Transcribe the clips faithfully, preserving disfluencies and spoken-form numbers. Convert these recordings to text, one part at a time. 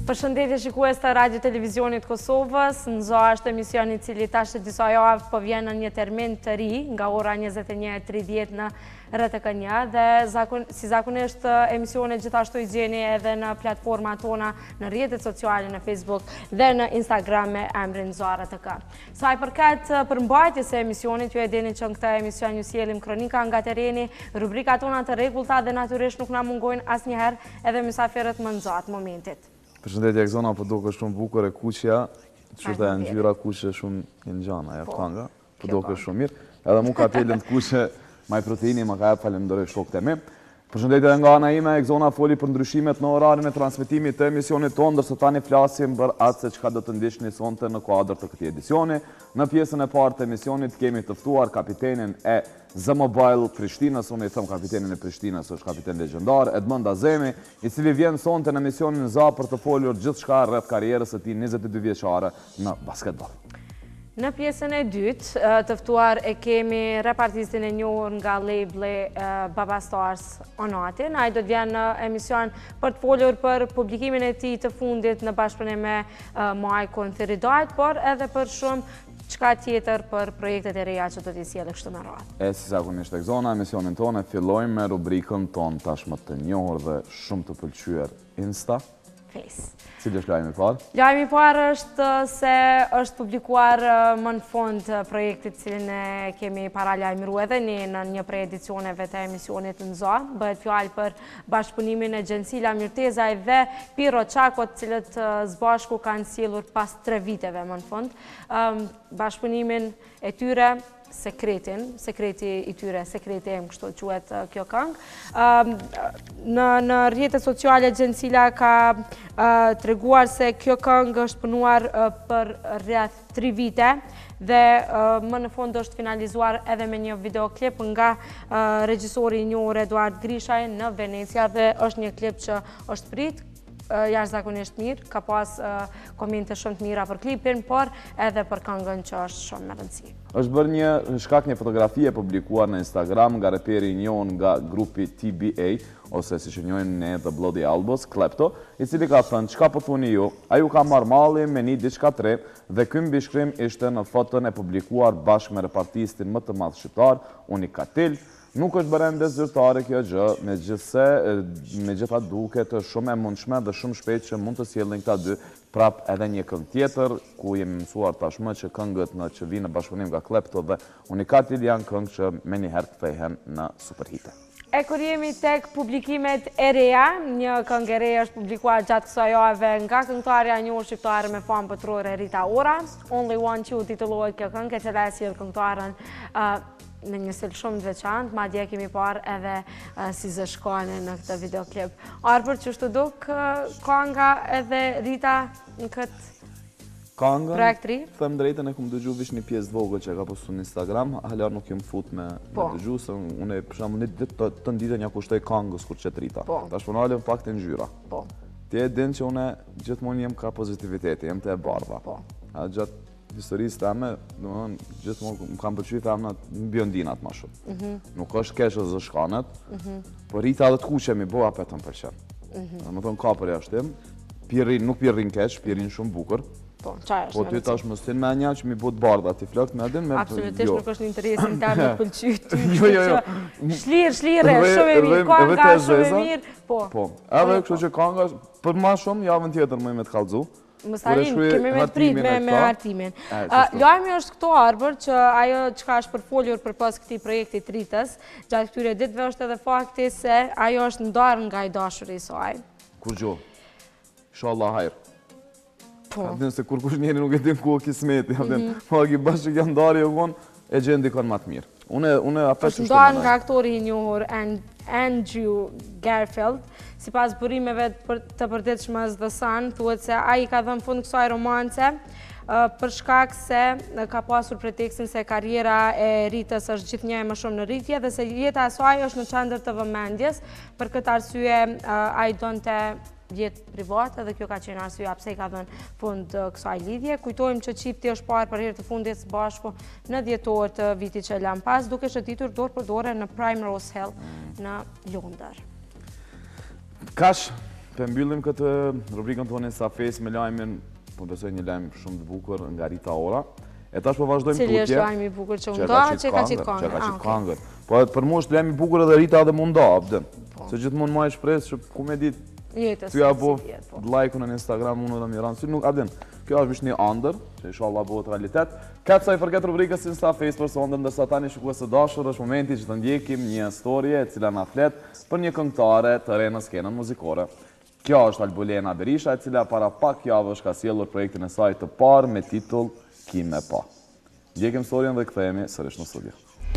Përshëndetje shikues të Radio Televizionit Kosovës, nZa është emisioni i cili tash të disa javë po vjen në një termin të ri nga ora njëzet e një e tridhjetë në R T K Web dhe zakon, si zakonisht emisionet gjithashtu i gjeni edhe në platforma tona në rrjetet sociale në Facebook dhe në Instagram me emrin nZa R T K. Sa i përket përmbajtjes së emisionit, ju e dini që në këtë emision ju sjellim kronika nga tereni, rubrika tona të rregullta dhe natyrisht nuk na mungojnë asnjëherë edhe mysafirët më nxatë momentit. Përshëndetje Zona, po duke shumë bukur e kuqja, qështëta e ngjyra kuqe shumë i ngjana, ja kanga, po duke shumë mirë. Edhe mu ka telën të kuqe, maj proteini, ma ka e falenderoj shokët e mi. Përshëndetje nga ana ime, Zona foli për ndryshimet në orarin e transmitimit të emisionit tonë, ndërsa tani flasim për atë se çka do të ndiqni sonte në kuadër të këtij edicioni. Në pjesën e parë të emisionit kemi të ftuar kapitenin e nZa Mobile Prishtinës, unë i thëm kapitenin e Prishtinës, është kapiten legjendar, Edmond Azemi, i cili vjen sonte në emisionin nZa për të folur gjithçka rreth karrierës së tij njëzet e dy vjeçare në basketball. Në pjesën e dytë, të ftuar e kemi repartistin e njohur nga labeli Baba Stars Onatin. Ai do të vjen në emision për të folur për publikimin e tij të fundit në bashkëpunim me Majkon Thiridajt, por edhe për shumë çka tjetër për projektet e reja që do t'i sjellë kështu me radhë. E si zakonisht tek Zona, emisionin tonë fillojmë me rubrikën tonë tashmë të njohur dhe shumë të pëlqyer Insta. Cili është lajmi i parë? Lajmi i parë është se është publikuar më në fund projektit cilin e kemi paralajmëru edhe ne në një prej edicioneve të emisionit nZa. Bëhet fjalë për bashkëpunimin e Gjensila Myrtezaj dhe Piro Çakot, cilët zbashku kanë sjellur pas tre viteve më në fund. Bashkëpunimin e tyre sekretin, sekreti i tyre, sekreti em, kështu quhet kjo këngë. Në rrjetet sociale Gjensila ka treguar se kjo këngë është punuar për rreth tri vite dhe më në fund është finalizuar edhe me një videoklip nga regjisori i njohur Eduard Grishaj në Venecia dhe është një klip që është prit jashtëzakonisht mirë, ka pas komente shumë të mira për klipin, por edhe për këngën që është shumë me rëndësi. Është bërë një shkak një fotografi e publikuar në Instagram nga reperi i njohur nga grupi T B A, ose siç e njohin ne The Bloody Albos, Klepto, i cili ka thënë, çka po thoni ju? Ai u ka marrë malli me një diçka tre dhe ky mbishkrim ishte në foton e publikuar bashkë me repartistin më të madh shqiptar, Unikatil. Nuk është bërë zyrtare kjo gjë, megjithse megjithatë duket shumë e mundshme dhe shumë shpejt që mund të sjellin këta dy prap edhe një këngë tjetër, ku jemi mësuar tashmë që këngët në që vinë në bashkëpunim nga Klepto dhe Unikatil janë këngë që me njëherë kthehen në superhite. E kur jemi tek publikimet e reja, një këngë e re është publikuar gjatë kësaj jave nga këngëtarja e njohur shqiptare me famë botërore Rita Ora. Only Want You titullohet kjo këngë, e cila e sjell këngëtaren në një stil shumë të veçantë, madje kemi parë edhe si zë shkone në këtë videoklip. Arbër, që shtë duk kënga edhe Rita në këtë projekt ri? Them drejtën, e kom dëgju vish një pjesë vogël që e ka postu në Instagram, halar nuk jem fut me dëgju, se unë për shembull një ditë të ndite një kushtoj këngës kur qëtë Rita. Ta shponale në fakt e ngjyra. Ti e din që unë gjithmonë jem ka pozitiviteti, jem të e bardha. Gjatë historisë teme, gjithmonë më kam pëlqyer femna biondinat më shumë. Nuk është keq zë shkanet, por Rita edhe të kuqe mi bo apet të më pëlqen. Më thonë ka për jashtim, nuk pirrin keq, pirrin shumë bukur. Po, qaj është? Po ty tash më stin me nja që mi bo të bardha, ti flakt me edhin me... Absolutisht nuk është në interesin ta me pëlqyt. Jo, jo, jo. Shlirë, shlire, shumë e mirë, kanga shumë e mirë. Po, edhe kështu që kanga, për ma shumë, javën tjetër më i me të kallëzu. Mësarin, kemi me të prit me hartimin. Lajmi është këto Arbër që ajo që ka është përfoljur për pas këti projekti Tritës, gjatë këtyre ditëve është edhe fakti se ajo është ndarë nga i dashuri i saj. Kur gjo? Inshallah hajrë. Adin se kur kush njeri nuk e din ku o kismeti, adin. Ma ki bashkë që janë ndarë jo konë, e gjenë dikon matë mirë. Une apet që është ndarë nga aktori i njohur Andrew Garfield, si pas burimeve të përditshmës The Sun, thuhet se ai ka dhënë fund kësaj romance për shkak se ka pasur pretekstin se karriera e Ritës është gjithnjë më shumë në rritje dhe se jeta e saj është në qendër të vëmendjes. Për këtë arsye ai donte jetë private dhe kjo ka qenë arsyeja pse i ka dhënë fund kësaj lidhje. Kujtojmë që çifti është parë për herë të fundit së bashku në dhjetor të vitit që lan pas, duke shëtitur dorë për dorë në Primrose Hill në Londër. Kash Për mbyllim këtë rubrikën tonë sa Face me lajmin, po besoj një lajm shumë të bukur nga Rita Ora. E tash po vazhdojmë tutje. Cili është lajmi i bukur që unë do, që ka qitë kongër? Që ka qitë kongër. Po për mua është lajmi i bukur edhe Rita edhe munda, abden. Se gjithmonë ma e shpresë që ku me ditë ty ja bo like-un në Instagram, unë dhe miran. Si nuk, abden, kjo është një andër, që inshallah bëhet realitet. Këtë sa i përket rubrikës Insta Face për sonde, ndërsa tani shikues të dashur, është momenti që të ndjekim një storje e cila na flet për një këngëtare të re në skenën muzikore. Kjo është Albulena Berisha, e cila para pak javësh ka sjellur projektin e saj të parë me titull Ki me pa. Ndjekim storjen dhe kthehemi sërish në studio.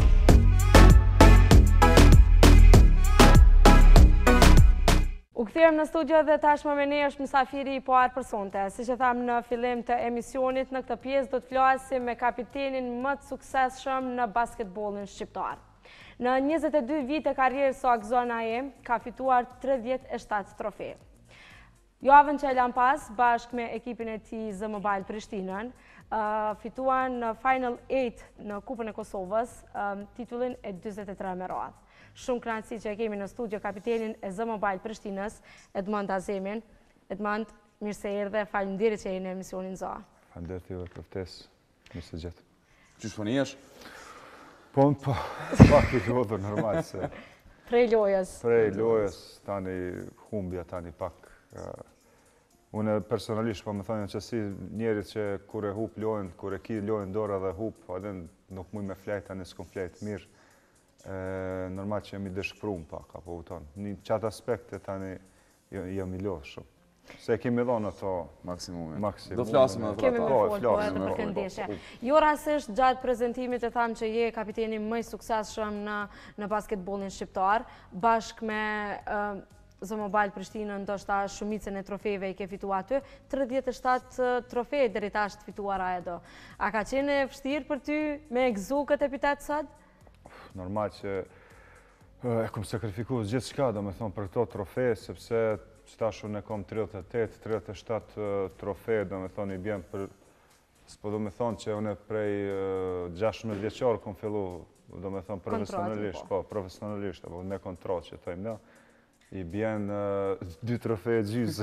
U kthejmë në studio dhe tashmë me ne është mysafiri i parë për sonte. Si që thamë në fillim të emisionit, në këtë pjesë do të flasim me kapitenin më të suksesshëm në basketbolin shqiptar. Në njëzet e dy vite karrierë së Akzona e ka fituar tridhjetë e shtatë trofe. Javën që e lan pas, bashkë me ekipin e tij nZa Mobile Prishtinën, fituan në Final osem në Kupën e Kosovës, titullin e dyzet e tre me radhë. Shumë kënaqësi që e kemi në studio kapitenin e nZa Mobile Prishtinës, Edmond Azemin. Edmond, mirë se erdhe, faleminderit që jeni në emisionin nZa. Faleminderit juve për ftesë, mirë se gjetë. Qysh po njesh? Po, po, pak i lodhur normal se. Prej lojës. Prej lojës, tani humbja, tani pak. Unë personalisht po më thonë që si njerit që kur e hup lojën, kur e ki lojën dorë dhe hup, edhe nuk muj me flejt, tani s'kom flejt mirë. Normal që jemi dëshprum pak, apo u tonë. Një qatë aspekte tani jam i lodhë shumë. Se kemi dhonë ato maksimumin. Maksimum. Do flasim edhe për Kemi ato. me folë po edhe për këndeshe. Jo rasisht gjatë prezentimit e thamë që je kapiteni më i suksesshëm në, në basketbolin shqiptar, bashkë me nZa Mobile Prishtinën, ndoshta shumicën e trofejve i ke fituar aty, tridhjetë e shtatë trofej deri tash të fituara edo. A ka qenë e vështirë për ty me e gëzu këtë epitet sot? Normal që e kom sakrifikuar gjithçka, do me thonë, për këto trofe, sepse qëtash unë e kom tridhjetë e tetë, tridhjetë e shtatë trofe, do me thonë i bjen për, s'po do me thonë që unë prej gjashtëmbëdhjetë vjeçar kom fillu, do me thonë profesionalisht, po, profesionalisht, apo me kontrol që thojmë ne. I bjen dy trofe e gjysë.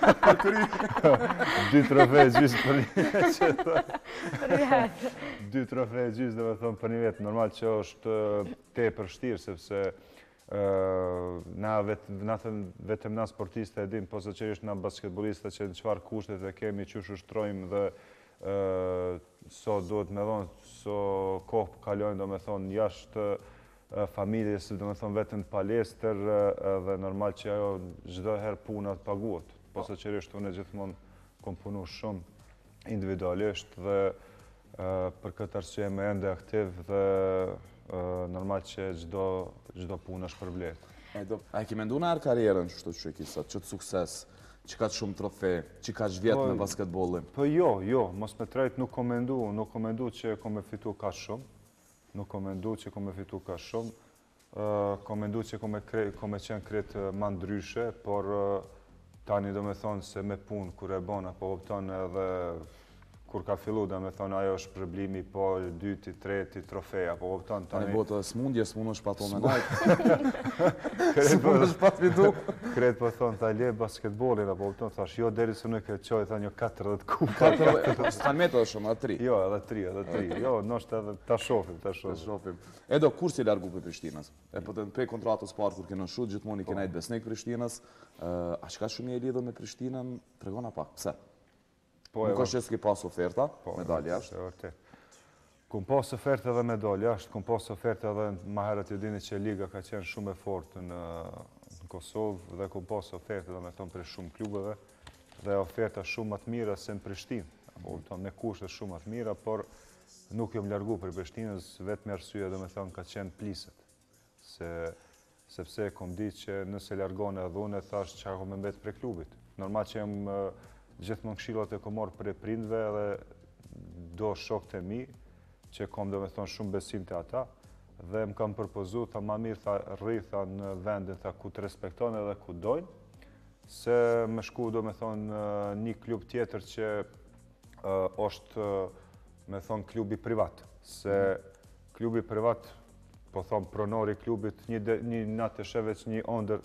Dy trofe e gjysë për një që thë. Dy trofe e gjysë, dhe me thonë, për një vetë. Normal që është te për shtirë, sepse na vetëm na sportiste e dim, po se që ishtë na basketboliste që në qëfar kushtet e kemi që ushtrojmë dhe so duhet me thonë, so kohë kalojnë, do me thonë, jashtë familjes, do me thonë vetën palestër dhe normal që ajo çdo herë punat paguat. Po se qërisht unë gjithmonë kom punu shumë individualisht dhe për këtë arsye me ende aktiv dhe normal që çdo punë është përblet. A e ki mendu në arë karierën që që e ki sot, që të sukses, që ka të shumë trofe, që ka të vjetë me basketbolin? Po jo, jo, mos me trejt nuk kom mendu, nuk kom mendu që kom e fitu ka shumë. Nuk kom mendu që kom e fitu ka shumë, kom mendu që kom e qenë kretë ma ndryshe, por tani do me thonë se me punë kur e bona, po opton edhe kur ka fillu, do me thonë ajo është problemi po dyti, treti, trofeja, po opton tani... Tani botë smundje, s'mun është pa to me najtë. S'mun është pa të fitu. Kretë po thonë, ta le basketbolin, apo opton, thash, jo deri se nuk e qoj, tha një katërdhjetë kupa. katërdhjetë, s'ta metë është shumë, edhe tri. Jo, edhe tri, edhe tri. Jo, nështë edhe ta shofim, ta shofim. Edo, kur si largu për Prishtinës? E po të në prej kontratës parë, kur kena shut, gjithmoni kena i besnik Prishtinës. A qka shumë i e lidhë me Prishtinën? Tregona pak, pse? Nuk është që s'ki pas oferta, medalja është? Kum pas oferta dhe medalja është, kum pas oferta dhe ma herët ju dini që Liga ka qenë shumë e fortë në Kosovë dhe kum pas oferta dhe me thonë për shumë klubeve dhe oferta shumë atë mira se në Prishtinë. Me kushte shumë atë mira, por nuk jom largu për Prishtinës, vetë me arsye dhe me thonë ka qenë pliset. Sepse kom ditë që nëse largone edhe unë e thash që ako me mbet për klubit. Normal që jem gjithmonë këshillat e kom marrë për e prindve dhe do shokët e mi, që kom do me thonë shumë besim të ata, dhe më kam përpozu, tha ma mirë, tha rritha në vendin, tha ku të respekton edhe ku dojnë, se më shku do me thonë një klub tjetër që është me thonë klubi privat, se klubi privat, po thonë pronori klubit, një natë e sheveq një ondër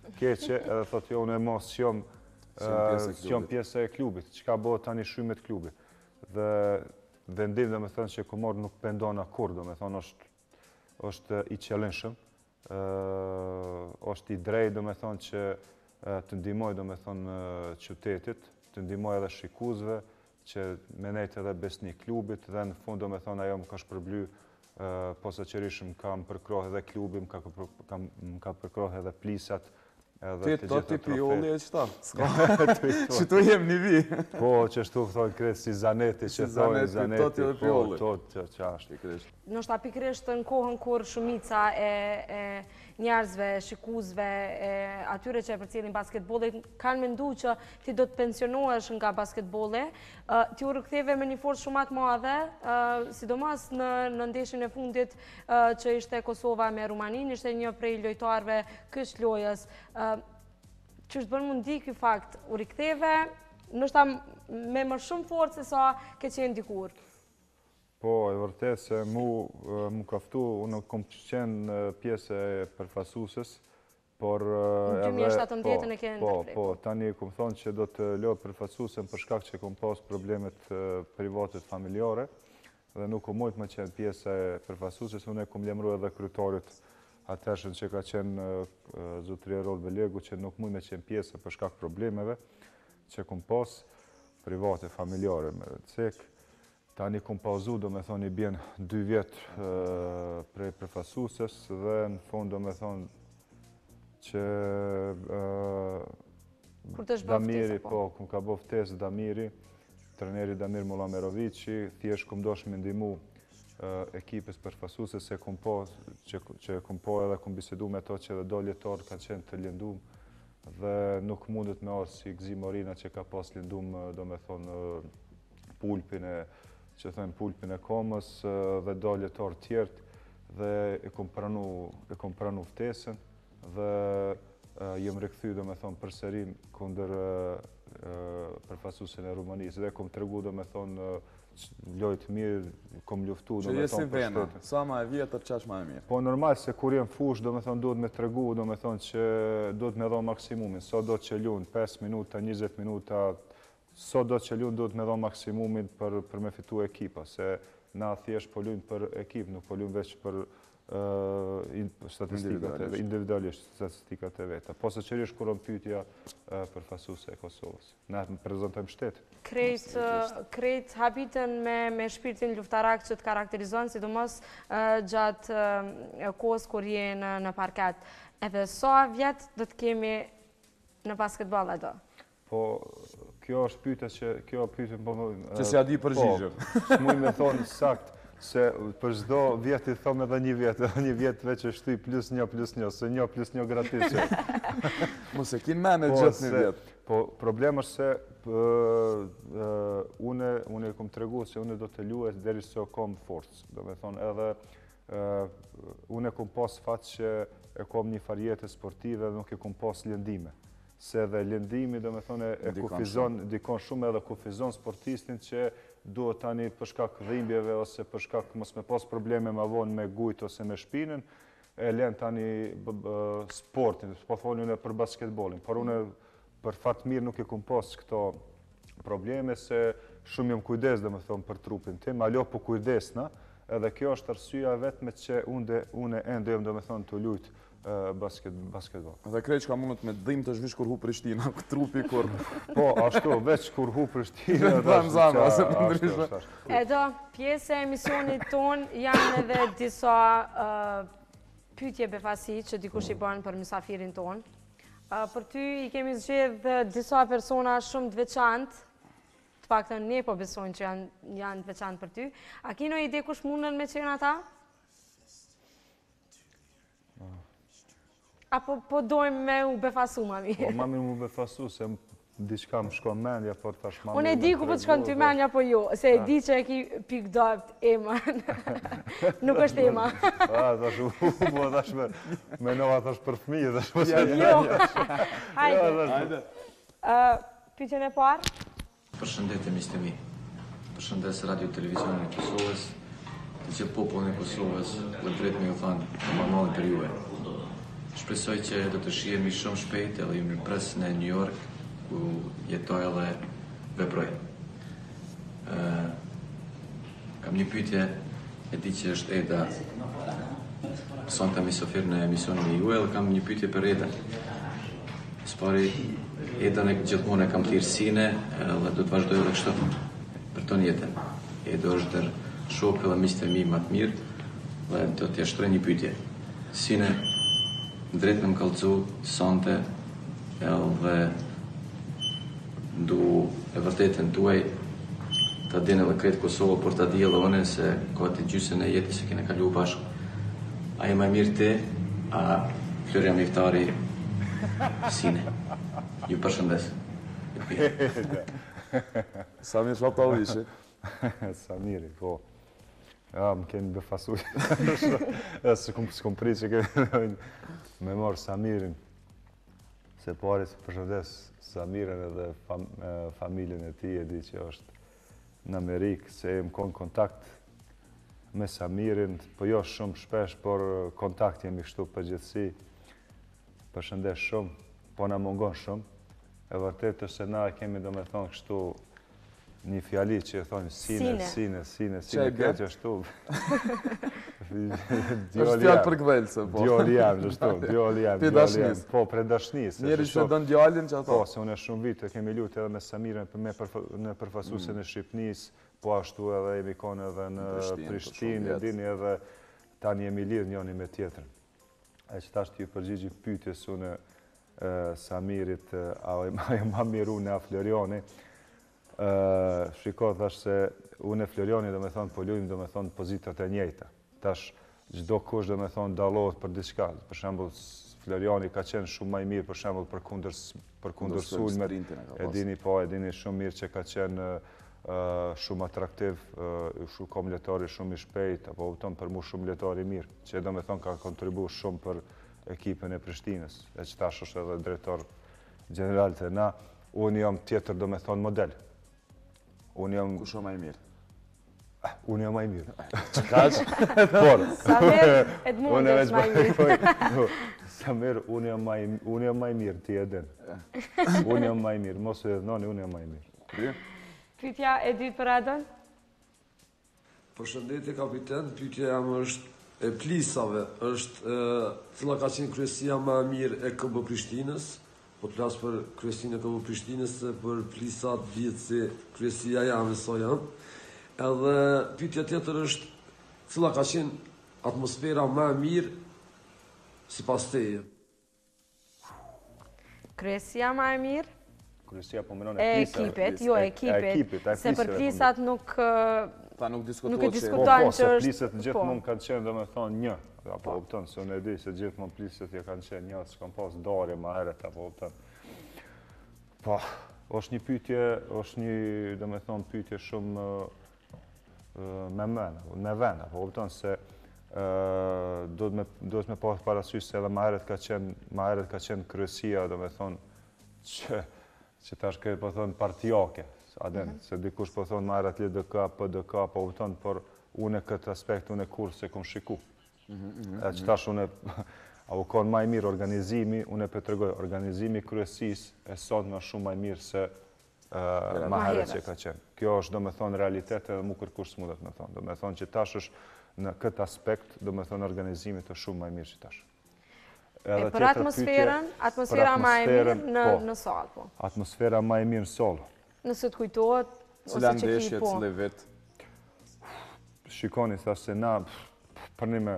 keqe, edhe thotë jo, unë e mos që jom që jom pjesë e klubit, çka bëhet tani shrymet klubit. Dhe vendim dhe me thënë që komor nuk pendon akur, do me thënë është, është i qëllinshëm, është i drejt, do me thënë që të ndihmoj, do me thënë qytetit, të ndihmoj edhe shikuesve, që me nejtë edhe besni klubit, dhe në fund, do me thonë, ajo më ka shpërbly, posa qërishëm kam përkroh edhe klubim, më ka përkroh edhe plisat, Ti të ti pioli e qëta? Që tu jem një vi. Po, që shtu thonë kretë si zaneti, që thonë zaneti. Të ti dhe pioli. Po, të që ashtë. Nështë apikrisht në kohën kur shumica e njerëzve, shikuzve, atyre që e për cilin basketbollit, kanë mendu që ti do të pensionohesh nga basketbollit, ti u riktheve me një forcë shumë atë madhe, sidomos në ndeshjen e fundit që ishte Kosova me Rumaninë, ishte një prej lojtarëve kësh lojës. Që është bërë mundi ky fakt, u riktheve, nështë me më shumë forcë se sa ke qenë dikur. Po, e vërtet se mu më kaftu, unë kom qenë pjesë e përfaqësuesës, por në dy mijë e shtatëmbëdhjetë e kene ndërprej. Po, tani kom thonë që do të lë përfaqësuesën për shkak që kom pas problemet private familjare dhe nuk kom mujt më qenë pjesë e përfaqësuesës, unë e kom lemru edhe kryetarit atërshën që ka qenë zotëria Rol Belegu, që nuk mujt me qenë pjesë për shkak problemeve që kom pas private familjare me cek. Tani kom pauzu, do me thonë, i bjen dy vjetë prej përfaqësuesës dhe në fund do me thonë që Damiri, po, kom ka bo ftesë Damiri, treneri Damir Mulamerovici, thjesht kom dosh me ndihmu ekipës përfaqësuesës se kom po, që kom po edhe kom bisedu me to që edhe do ljetor ka qenë të lëndum dhe nuk mundet me arë si Gzi Morina që ka pas lëndum, do me thonë, pulpin e që thënë pulpin e komës dhe do ljetor tjertë dhe e kom pranu, e kom pranu ftesën dhe jem rikthy, do me thonë, përserim kundër përfaqësuesin e Rumanisë dhe kom tregu, do me thonë, lojtë mirë, kom luftu, do me thonë, për shtetin. Sa ma e vjetër, qash ma e mirë? Po, normal, se kur jem fush, do me thonë, duhet me tregu, do me thonë që duhet me dho maksimumin. So do që lunë pesë minuta, njëzet minuta, so do që lunë duhet me dho maksimumin për, për me fitu ekipa, se na thjesht po lunë për ekip, nuk po lunë veç për uh, statistikat e individualisht statistikat e veta. Po se qërish kur on pyetja uh, përfaqësuese e Kosovës. Na prezantojmë shtetin. Krejt, krejt habitën me, me shpirtin luftarak që të karakterizon, sidomos uh, gjatë uh, kohës kur je në, në parket. Edhe sa vjet do të kemi në basketball ato? Po, kjo është pyetja që kjo pyetje po që si a di përgjigjem. Po, s'muj me thonë sakt se për çdo vjet i them edhe një vjet, edhe një vjet veç e shtyj plus një plus një, se një plus një gratis. Mos e kin menë gjithë një vjet. Po, problemi është se une une kom tregu se une do të luaj deri sa kam forcë. Do me thonë edhe une kom pas fat që e kom një farjetë sportive dhe nuk e kom pas lëndime. Se dhe lëndimi, do me thonë, e kufizon, dikon shumë edhe kufizon sportistin që duhet tani për shkak dhimbjeve ose për shkak mos me pas probleme ma vonë me gujt ose me shpinën, e len tani sportin, po thonë une për basketbolin, por une për fat mirë nuk e kum pas këto probleme se shumë jam kujdes, do me thonë, për trupin tim, alo po kujdesna, edhe kjo është arsyeja vetme që une ende jam, do me thonë, të lujt basket, basketball. Dhe krejt që ka mundet me dhim të zhvish kur hu Prishtina, trupi kur... Po, ashtu, veç kur hu Prishtina... Dhe në zanë, ase të ndryshme. Edo, pjesë e emisionit ton janë edhe disa pyetje befasi që dikush i banë për mësafirin ton. Për ty i kemi zgjedhë disa persona shumë të veçantë, të pak të ne po besojnë që janë të veçantë për ty. A kino ide kush mundën me qenë ata? Apo po dojmë me u befasu, mami? Po, mami mu befasu, se diçka më shkon mendja, por tash mami... Unë e di ku po të shkon ty mendja, po jo, se e di që e ki pik dopt Eman. Nuk është Ema. A, tash u, po tash me menova tash për fëmijë, tash po se... Jo, hajde. Pyetjen e parë? Përshëndetje miqtë mi. Përshëndes Radio Televisionin e Kosovës, të që popullin e Kosovës, dhe drejt me ju thanë, më marrë për juve. Shpresoj që do të shihemi shumë shpejt edhe ju mirëpres në New York, ku jetoj edhe veproj. Uh, kam një pyetje, e di që është Eda sonte më sofir në emisionin e juaj, dhe kam një pyetje për Edën. Spari, Edën e gjithmonë e kam thirrsinë dhe do të vazhdoj edhe kështu për tonë jetën. Eda është der shok dhe miq i mi më të mirë, dhe do t'ja shtroj një pyetje. Sine drejt më kallëzu sonte edhe ndu e vërtetën tuaj ta dinë edhe kretë Kosovo, por ta di edhe unë se kohët e gjysën e jetës se kene kalu bashkë. A e më mirë ti, a Florja Miftari Sine. Ju përshëndes. Samir Shaptavi ishi. Samiri, po. Ja, më keni befasuj. Se s'kom pri që kemi me marë Samirin. Se pari se përshëndes Samirin edhe fam, familjen e ti, e di që është në Amerikë, se më konë kontakt me Samirin, po jo shumë shpesh, por kontakt jemi kështu përgjithësi. Përshëndes shumë, po na mungon shumë. E vërtet është se na kemi do me thonë kështu një fjali që e thonë sine, sine, sine, sine, këtë ashtu. është fjallë për këvelse, po. Djoli jam, gjështu, djoli jam, djoli jam. Po, pre dashnis. Njeri që dënë djallin që ato? Po, se unë e shumë vite kemi lutë edhe me Samirin në përfasusin e Shqipnis, po ashtu edhe jemi konë edhe në Prishtinë, e dini edhe tani jemi lidhë njoni me tjetërën. E që tash t'ju përgjigji pyetjes unë Samirit, a e ma miru në Floriani, shiko thash se unë e Floriani do me thonë po lujmë do me thonë pozitat e njejta. Tash gjdo kush do me thonë dalohet për diçka. Për shembull Floriani ka qenë shumë maj mirë për shembull për kundër për kundër sulmet. E dini po, e dini shumë mirë që ka qenë shumë atraktiv, shumë kom letari shumë i shpejt, apo upton për mu shumë letari mirë, që do me thonë ka kontribu shumë për ekipën e Prishtinës, e që tash është edhe drejtor general të na. Unë jam tjetër do me thonë model. Unë jam... Kusho ma i mirë? Unë jam ma i mirë. Që kaq? Por... Samir, Edmond është ma i mirë. Samir, unë jam ma i mirë, ti e din. Unë jam ma i mirë, mos e dhënoni, unë jam ma i mirë. Pyetja e dytë për Edën? Përshëndetje kapiten, pyetja jam është e plisave, është cila ka qenë kryesia më e mirë e K B Prishtinës, po të flas për kryesinë e K B Prishtinës, se për plisat dihet se kryesia jam e sa jam. Edhe pyetja tjetër është cila ka qenë atmosfera më e mirë sipas teje. Kryesia më e mirë? Kryesia po mënon e e ekipit, jo e ekipit, se për plisat nuk Ta nuk nuk e diskutohet që... diskutojnë Po, që se është... pliset gjithmonë kanë qenë do me thonë një, apo upton, se unë e di se gjithmonë pliset ja kanë qenë një, s'kam pas darje ma heret, apo upton. Po, është një pyetje, është një, do me thonë, pyetje shumë me men, me ven, apo upton, se do të me pas parasysh se edhe ma heret ka qenë, ma heret ka qenë kryesia, do me thonë, që që tash këtë po thonë partijake, adem, se dikush po thonë marrë atë L D K, P D K, po thonë, por unë këtë aspekt unë kur se kom shiku. E që tash unë, a u konë maj mirë organizimi, unë e pëtërgoj, organizimi kryesis e sot më shumë maj mirë se ma herët që ka qenë. Kjo është do me thonë realitet edhe mu kërkush së mundet me thonë. Do me thonë që tash është në këtë aspekt, do me thonë organizimit është shumë maj mirë që tash. E për atmosferën, atmosfera ma e mirë në salë, po. Atmosfera ma e mirë në salë. Nëse të kujtohet, Cila ndeshje, cile vit? Shikoni, thasë se na, për një me...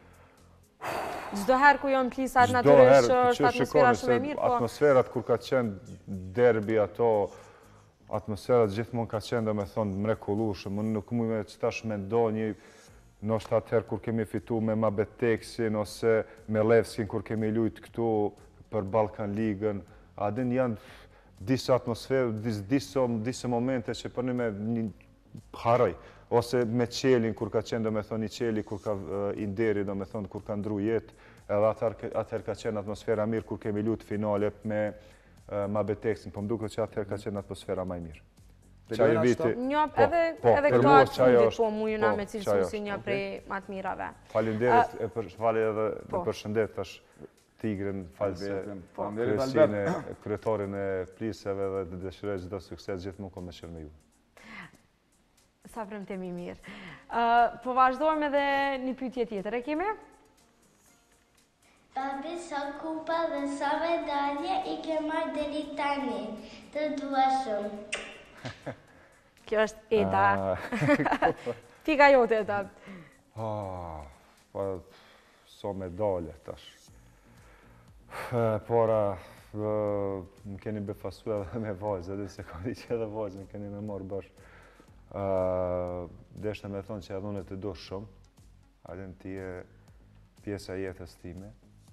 Gjdo herë ku jonë plisat natyrisht është atmosfera shumë e mirë, po... Atmosferat kur ka qenë derbi ato, atmosferat gjithmonë ka qenë, do me thonë, mrekullushëm. Unë nuk mu me që tash me ndo një... Nështë atëherë kur kemi fitu me Mabeteksin ose me Levskin kur kemi lujtë këtu për Balkan Ligën, adin janë disa atmosferë, disa momente që për një me një haroj. Ose me Qelin kur ka qenë, do me thonë, i Qeli kur ka Inderi, do me thonë, kur ka ndru jetë, edhe atëherë ka qenë atmosfera mirë kur kemi lujtë finale me Mabeteksin, po më duke që atëherë ka qenë atmosfera maj mirë. Edhe këto atë fundit, po, mu juna me cilësu si një prej matë mirave. Falinderit, e falë edhe në përshëndet, tash Tigrin, false Faleminderit, kryetarin e plisave dhe të dëshiroj çdo sukses gjithmonë kom me qenë me ju. Sa premtimi mirë. Po vazhdojmë edhe një pyetje tjetër, e kemi? Babi, sa kupa dhe sa medalje i ke marrë deri tani? Të dua shumë. Kjo është Eda. Pika jote, Eda. Po, so medalje tash. Para, më keni befasu edhe me vajzë, edhe se ka di që edhe vajzë më keni me marrë bashkë. Deshte me thonë që edhe unë të do shumë, adin ti e pjesa jetës time.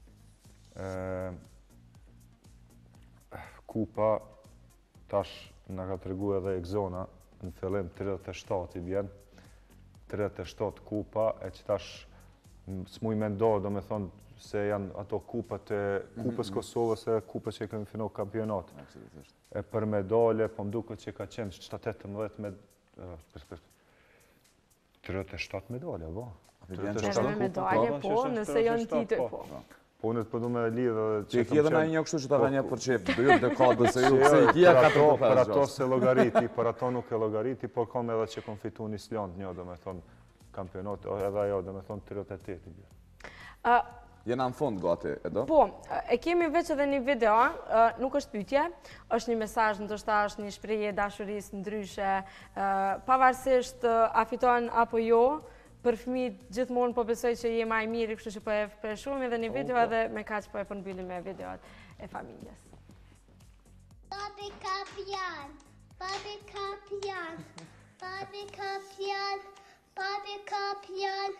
Kupa, tash nga ka të regu edhe Exona, në fillim tridhjetë e shtatë i vjen, tridhjetë e shtatë kupa, e që tash s'muj me ndohë, do me thonë se janë ato kupët e kupës Kosovës e kupës që kemi finu kampionat. E për medalje, po mduket që ka qenë shtatëdhjetë med... tridhjetë e shtatë medalje, po. Edhe me medalje, po, nëse janë titoj, po. Po, unë të përdu me lidhë dhe... Që i kje dhe na një kështu që ta ka një përqep, do ju dekadë se ju, se i kje katër po për ato se logariti, për ato nuk e logariti, por kam edhe që kom fitu një slant një, do me thonë, kampionat, edhe ajo, do me thonë, tridhjetë e tetë. Jena në fund, gati, Edo? Po, e kemi veç edhe një video, nuk është pytje, është një mesazh, ndoshta është një shprehje dashurisë ndryshe, pavarësisht a fiton apo jo, për fëmijët gjithmonë po besoj që je më i miri, kështu që po e shpresojmë edhe një video edhe me kaq po e përmbyllim me videot e familjes. Babi ka pjan, babi ka pjan, babi ka pjan, babi ka pjan.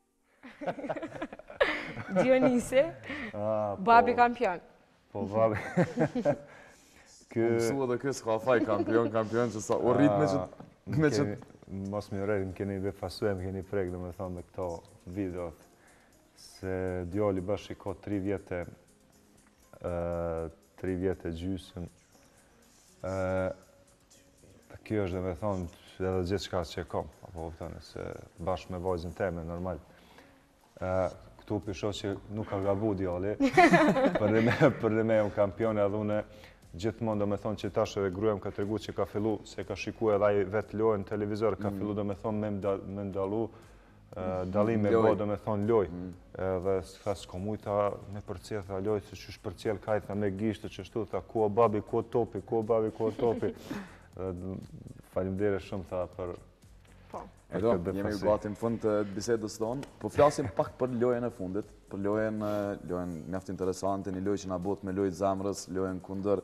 Dionisi, babi kampion. Po, babi. Mësu edhe kësë ka faj kampion, kampion që sa o rrit me që... Mos më rejtë, më keni befasu e më keni prejkë, dhe me thonë me këto videot, se djali bashkë i ka tri vjetë, tri vjetë gjysën. Kjo është dhe me thonë edhe gjithë shka që e kom, apo vëtone, se bashkë me vajzën teme, normal. Këtu pisho që nuk ka gabu djali, për dhe me e më kampion edhe une, gjithmonë do me thonë që tash edhe gruja më ka tregu që ka fillu, se ka shiku edhe aj vetë lojë në televizor, ka fillu do me thonë me ndalu, dalim me bo do me thonë lojë. Edhe s'ka s'ko mujta me përcjell tha lojë, se që shpërcjell kajta me gishtë që shtu, tha ku o babi, ku o topi, ku o babi, ku o topi. Faleminderit shumë tha për... Edo, jemi gati në fund të bisedës tonë, po flasim pak për lojën e fundit, për lojën, lojën mjaft interesante, një lojë që na bot me lojë zamrës, lojën kundër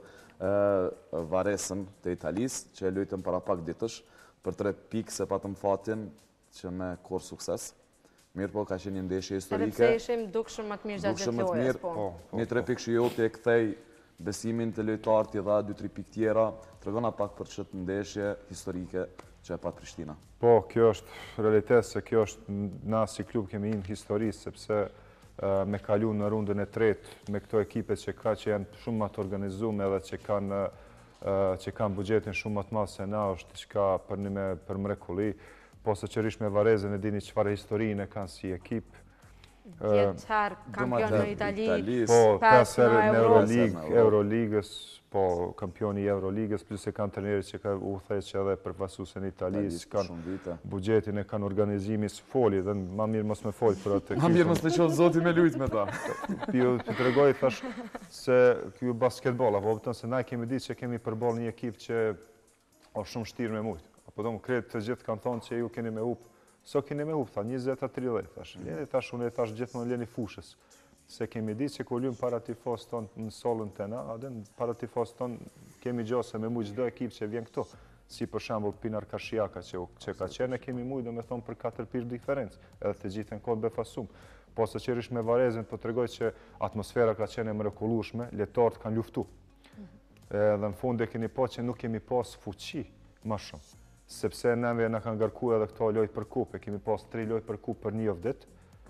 Varesën të Italisë, që e lojtëm para pak ditësh, për tre pikë se patëm fatin që me korë sukses. Mirë po, ka qenë një ndeshje historike. Edhe pse ishim dukshëm më të mirë gjatë gjithë lojës, po. Një tre pikë që joti e kthej besimin të lojtarët i dha dy tre pikë tjera, tregona pak për çështë ndeshje historike që e pat Prishtina. Po, kjo është realitet, se kjo është na si klub kemi një histori, sepse me kalu në rundën e tretë me këto ekipe që ka që janë shumë më të organizume edhe që kanë që kanë bugjetin shumë më të madh se na, është diçka për një me për mrekulli, po së qërish me Varezën e dini çfarë historinë kanë si ekip. Djetar kampion në Itali, po, pesë herë në Euroligë, Euroligës, po, kampioni i Euroligës, plus e kanë trajnerë që ka u thënë që edhe përfaqësuesen në Itali, kanë buxhetin e kanë organizimis foli dhe më mirë mos me fol për atë. Më mirë mos të qoftë zoti me lut me ta. Ju tregoj thash se ky basketboll, apo kupton se na kemi ditë që kemi përballë një ekip që është shumë shtirë me mujt. Apo do më kretë të gjithë kanë thonë që ju keni me up. So keni me up, tha, njëzet a tridhjetë, thash. Leni tash unë e thash gjithmonë leni fushës. Se kemi ditë që kur lymë para tifos tonë në solën të na, adën para tifos tonë kemi gjose me mujtë çdo ekip që vjen këtu. Si për shembull Pinar Kashiaka që, që ka qenë, kemi mujtë do me thonë për katër pirë diferencë, edhe të gjithë në kodë befasum. Po se qërish me Varezën, po tregoj që atmosfera ka qenë e mrekullueshme, lojtarët kanë luftu. Edhe në fund e keni po që nuk kemi pas fuqi më shumë. Sepse neve na kanë ngarkuar edhe këto lojë për kupë, kemi pas tre lojë për kupë për një ditë.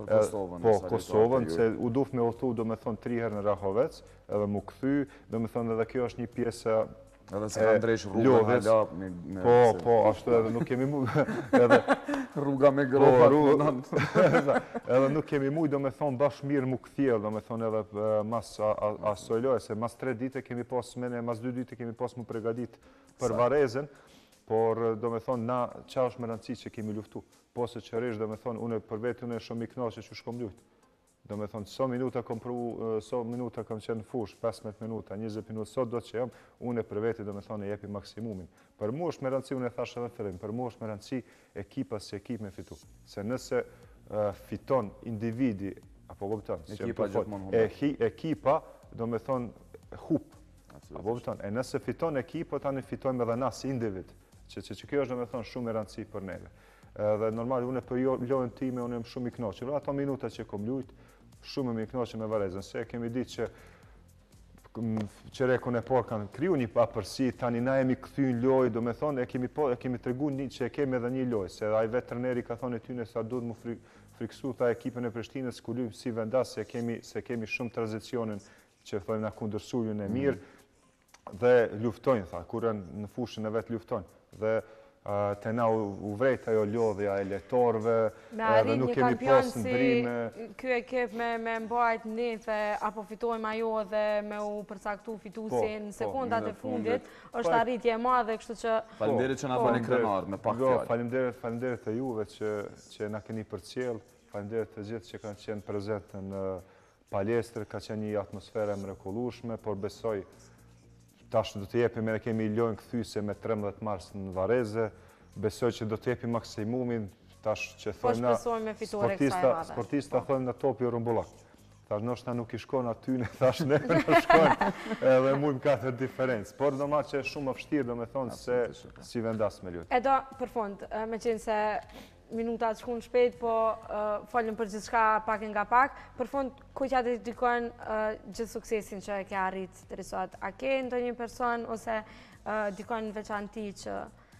Për Kosovën. Po, Kosovën, se u duf me udhëtu, do me thonë, tri herë në Rahovec, edhe mu kthy, do me thonë edhe kjo është një pjesë edhe se ka ndrejsh rruga hala me... Po, po, ashtu edhe nuk kemi mu... edhe rruga me gropat. Edhe nuk kemi mu, do me thonë, bashkë mirë mu këthjel, do me thonë edhe mas asojloj, se mas tre dite kemi pas mene, mas dy dite kemi pas mu pregadit për Varezën, por do me thonë, na qa është më rëndësi që kemi luftu. Po se qërish, do me thonë, une për vetë une shumë i knaqe që shkom luft. Do me thonë, so minuta kom pru, so minuta kom qenë fush, pesëmbëdhjetë minuta, njëzet minuta, sot do që jam, une për vetë, do me thonë, e jepi maksimumin. Për mu është me rëndësi, une thash edhe fillim, për mu është me rëndësi ekipa si ekip me fitu. Se nëse fiton individi, apo vëpëton, ekipa, do me thonë, hup. Apo vëpëton, e nëse fiton ekipa, tani fitojmë edhe na si individ. Që që kjo është, do me thonë, shumë e rëndësi për neve. Dhe normal, une për lojën time, une jam shumë i knoqe. Ato minuta që kom lujt, shumë më i knoqe me Varezën. Se kemi ditë që qerekun e por kanë kriju një papërsi, tani na jemi këthy në lojë, do me thonë, e kemi tregu një që e kemi edhe një lojë. Se aj vetë trëneri ka thonë e tyne sa duhet mu friksu ta ekipën e Prishtinës, ku lujmë si vendas, se kemi shumë tranzicionin që thonë na kundërsullin e mirë, dhe luftojnë, tha, kurën në fushën e vetë luftojnë. Dhe të na u vrejt ajo lodhja e letorve, dhe nuk kemi pas në brime. Kjo ekip me mbajt njëfe, apo fitojmë ajo dhe me u përcaktu fitusin në sekundat e fundit, është arritje e madhe, kështu që... Falimderit që na bani krenar, me pak fjallë. Falimderit e juve që na keni përcjell, falimderit e gjithë që kanë qenë prezent në palestër, ka qenë një atmosfere mrekullueshme, por besoj tash do të jepim, edhe kemi lojën kthyse me trembëdhjetë mars në Vareze, besoj që do të jepim maksimumin, tash që thojmë na sportista, sportista thojmë na topi rumbullak. Tash nështë nuk i shkon aty, ne thash ne në shkon, edhe mujmë katër diferencë. Por do ma që e shumë më vështirë, do me thonë se si vendas me lutë. E do, për fund, me qenë se minutat shkun shpejt, po folëm për gjithë shka pak nga pak. Për fund, ku që atë dikojnë gjithë suksesin që e ke arrit të risot? A ke ndo një person, ose dikojnë veçanti që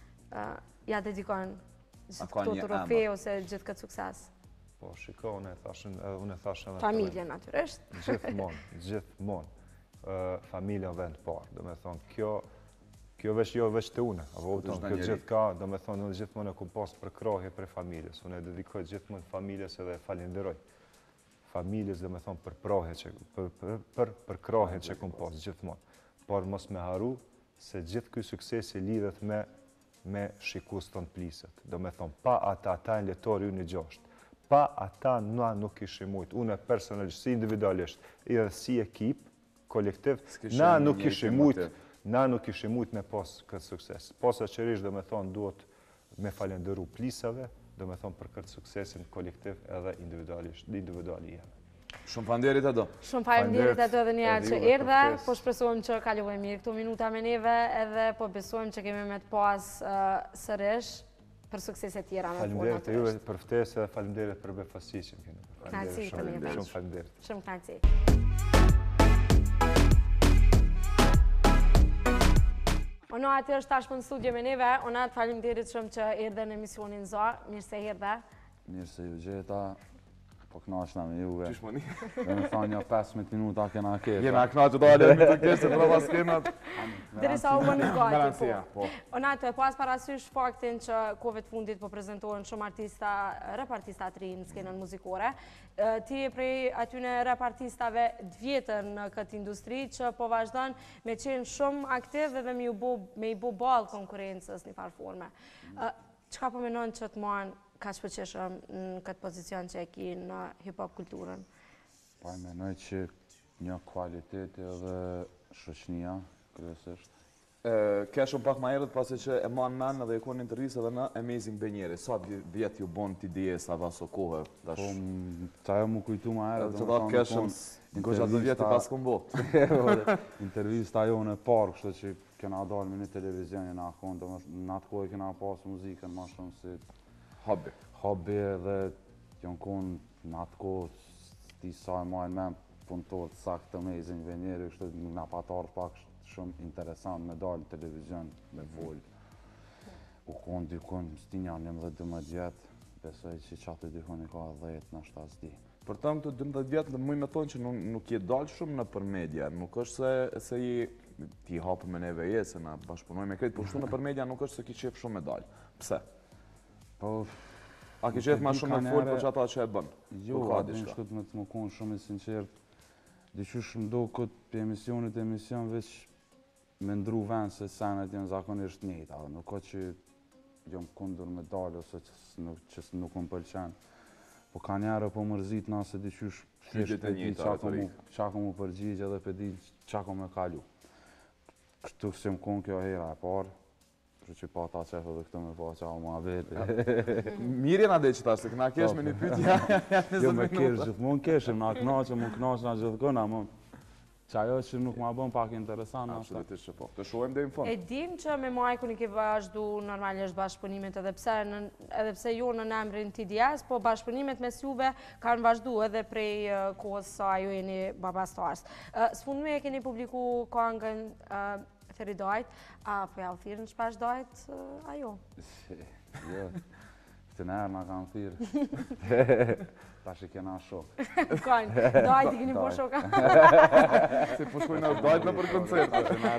ja të dikojnë gjithë këto të rofe, ose gjithë këtë sukses? Po, shiko, unë e thashën... Familje, natyresht. Gjithmonë, gjithmonë. Familja vend parë, do me thonë, kjo... Kjo veç jo veç të une, apo kjo gjithë ka, do me thonë, unë gjithmonë e kum pas për krahje për familjes. Unë e dedikoj gjithmonë familjes edhe falenderoj. Familjes, do me thonë, për prahje që, për krahje që kum pas gjithmonë. Por mos me haru se gjithë këj suksesi lidhet me me shikus të në pliset. Do me thonë, pa ata, ata në letori unë i gjashtë. Pa ata na nuk ishim mujtë. Unë personalisht, si individualisht, edhe si ekip, kolektiv, na nuk ishim mujtë. Na nuk ishim mujtë me pas këtë sukses. Posa qërish, do me thonë, duhet me falenderu plisave, do me thonë për këtë suksesin kolektiv edhe individuali jemi. Shumë falenderit e do. Shumë falenderit e do edhe një që erdhe, po shpresojmë që kaluvoj mirë këtu minuta me neve, edhe po besojmë që kemi me të pas sërish për sukseset tjera me punë. Falenderit e juve për ftesë dhe falenderit për befasi që më keni. Knaqësi për neve. Shumë falenderit. Shumë knaqësi. Onat është tashmë në studio me neve. Onat, falimderit shumë që erdhe në emisionin nZa. Mirë se erdhe. Mirë se ju gjeta. Po knaqna me juve. Qysh më një? Dhe me thonë një pesëmbëdhjetë minuta kena keta. Jena knaqë të alë me të kese të rëva skenat. Diri sa u më në gati. Onat, pas parasysh faktin që kove të fundit po prezentohen shumë artista, rap artista të rinë në skenën muzikore. Ti e prej atyne rap artistave dvjetër në këtë industri që po vazhdojnë me qenë shumë aktiv dhe me i bu balë konkurencës një farforme. Qka po menon që të mojnë ka shpëqeshëm në këtë pozicion që e ki në hip-hop kulturën? Pa e menoj që një kualitet edhe shoqënia, kryesisht. Ke shumë pak ma erët pasi që e manë menë dhe e konë një intervjisë edhe në Amazing Benjeri. Sa vjetë ju bon t'i dijes ava so kohë? Po, ta e mu kujtu ma erët. Që da ke shumë, gosha të vjetë pas këmë bo. Intervjista jo në parë, kështë që kena dalë me një televizionin në akon, në atë kohë kena pasë muzikën ma shumë si... Hobby. Hobby dhe janë konë në atë kohë, ti sa e majnë me punëtorët saktë Amazing Benjeri, kështë nga patarë pak shumë interesant me dalë televizion me volë. U konë dykon, stinja një mëdhe dëmë djetë, besoj që që atë dikon i ka dhjetë në shtas di. Për të më të dëmdhjetë vjetë, më me thonë që nuk je dalë shumë në për media, nuk është se i ti hapë me neve je, se na bashkëpunoj me kretë, por shtu në për media nuk është se ki qef shumë me dalë. Pse? Po... A ki qef ma shumë me folë për që ata që e bënë? Jo, atë në shkët me të më konë shumë i sinqert. Diqysh më do këtë për emisionit e emision veç me ndru vend se senet janë zakonisht njëta. Nuk ka që jam kundur me dalë ose që nuk më pëlqen. Po ka njerë po mërzit nëse diqysh thjesht e di qa ka mu përgjigje dhe për di qa ka me kalu. Kështu se më konë kjo hera e parë, që që pa ta qefë dhe këto me pa qa ma vete. Mirë jena dhe që ta, se këna kesh me një pytja. Jo me kesh gjithmonë keshim, na knaqë, më knaqë na gjithë këna, më që ajo që nuk ma bën pak interesant. Absolutisht që po. Të shohem dhe në fund. E dim që me Majku një ke vazhdu normalisht bashkëpunimet edhe pse jo në emrin T D S, po bashkëpunimet mes juve kanë vazhdu edhe prej kohës sa ju jeni Baba Stars. Së fundme e keni publiku këngën Theri dojt, a po ja u thirë në shpesh dojt ajo? Jo, të nërë nga kanë thirë. Ta që kena shok. Kanë, dojt i keni po shoka. Se po shkojnë në dojt në për koncert. Ta që në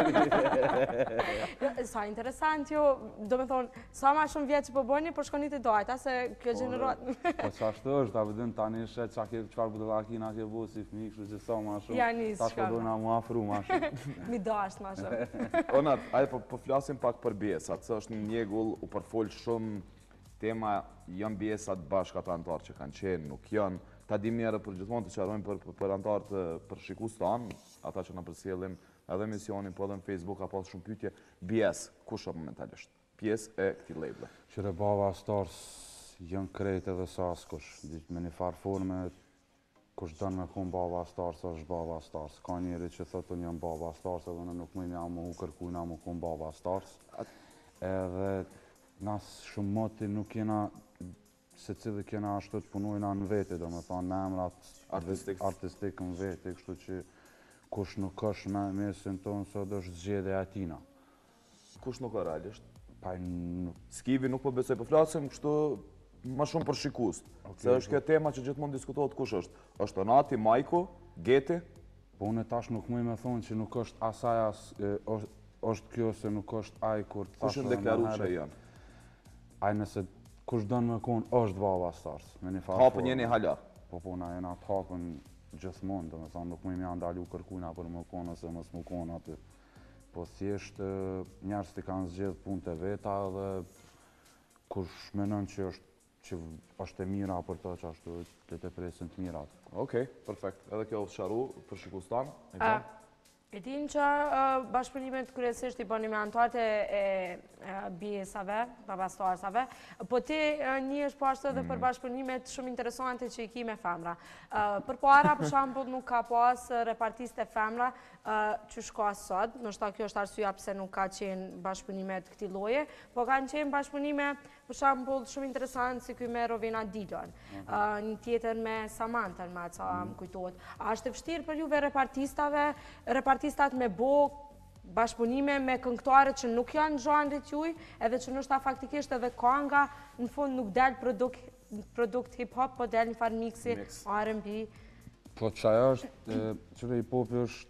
rritë. Sa interesant jo, do me thonë, sa ma shumë vjetë që po bëni, po shkoni të dojt, a se kjo gjenerat. Po që ashtë është, ta vëdën tani shetë që qëfar budovakina ke bo si fmi, kështu që sa ma shumë. Ja nisë ta që dojna mu afru ma shumë. Mi dasht ma shumë. Onat, ajde po flasim pak për bjesat, se është një njegull u përfolë shumë tema janë bjesat bashkë ata antarë që kanë qenë, nuk janë. Ta dim njerë për gjithmonë të qarojmë për antarë të përshikus të anë, ata që në përsjellim edhe emisionin, po edhe në Facebook, ka pas shumë pytje, bjes, kush është momentalisht? Pjes e këti label. Qire Baba Stars janë krejt edhe sa askush. Me një farë forme, kush dënë me kun Baba Stars, është Baba Stars. Ka njeri që thotën janë Baba Stars, edhe në nuk më një amu u kërkujna mu kun Baba Stars. Edhe nasë shumë moti nuk jena, se cilë kena ashtu të punojna në vete, do me thonë në emrat artistik në vete, kështu që kush nuk është me mesin tonë, sot është zgjede atina. Kush nuk është realisht? Pa nuk... Skivi nuk po besoj, po flasim kështu ma shumë për shikust. Se është kjo tema që gjithmonë diskutohet kush është. është Onati, Majku, Geti? Po unë tash nuk mëj me thonë që nuk është asaj as, është kjo se nuk është aj kur tash... Kush në deklaru që janë? Aj nëse kush dënë me konë është Baba Stars. Hapën jeni hala? Po po na jena të hapën gjithmonë, do me thonë nuk më janë dalu kërkujna për më konë ose mësë më konë aty. Po thjesht njerës të kanë zgjedhë punë të veta dhe kush menon që është e mira për to që ashtu të të presin të mirat. Okej, perfekt. Edhe kjo është sharu për shikus tanë. E din që bashkëpunimet kryesisht i bëni me antarët e bjesave, Baba Starsave, po ti një është po ashtu edhe për bashkëpunimet shumë interesante që i ki me femra. Për para, për shambull, nuk ka pas repartiste femra që shka sot, nështë ta kjo është arsyeja pse nuk ka qenë bashkëpunimet këti loje, po kanë qenë bashkëpunime, për shambull, shumë interesant si kuj me Rovina Dillon, një tjetër me Samantën, me ca më kujtojt. A është e vështirë për juve repartistave, repartistat me bo bashkëpunime me këngëtarët që nuk janë zhanrit juj, edhe që nështë ta faktikisht edhe kanga, në fund nuk del produkt hip-hop, po del një farë mixi, R and B. Po qaja është, qëre hip-hopi është,